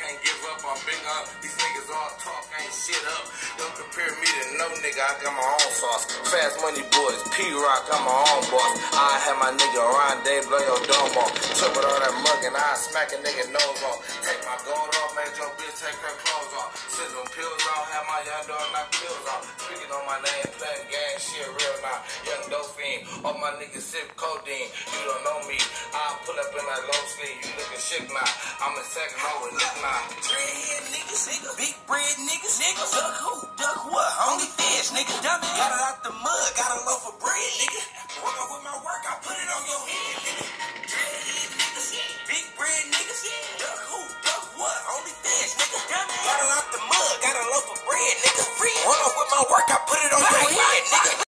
can't give up, I'm big up. These niggas all talk, ain't shit up. Don't compare me to no nigga, I got my own sauce. Fast money boys, P-Rock, I'm my own boss. I have my nigga Ronde, blow your dome off. Took with all that mug and I smack a nigga nose off. Take my gold off, make your bitch take her clothes off. Send them pills off, have my young dog knock pills off. Speaking on my name, playing gang shit real now. Young dope fiend, all my niggas sip codeine. You don't know me, I pull up in that low sleeve. You looking sick now, I'm a second over Nick now. Dreadhead niggas, big bread niggas, fuck who?